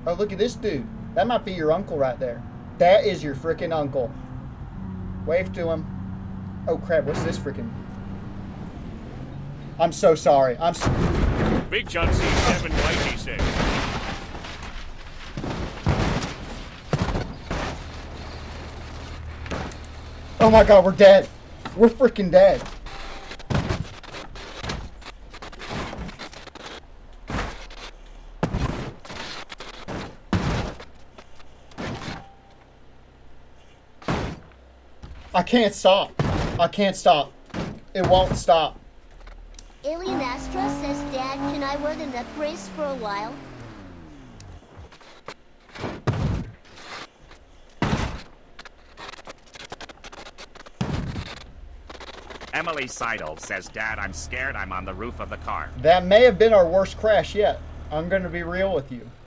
Oh, look at this dude. That might be your uncle right there. That is your freaking uncle. Wave to him. Oh, crap. What's this freaking... I'm so sorry. Big John C7, White D6. Oh my god, we're dead. We're freaking dead. I can't stop. I can't stop. It won't stop. Alien Astra says, Dad, can I wear the neck brace for a while? Emily Seidel says, Dad, I'm scared I'm on the roof of the car. That may have been our worst crash yet. I'm going to be real with you.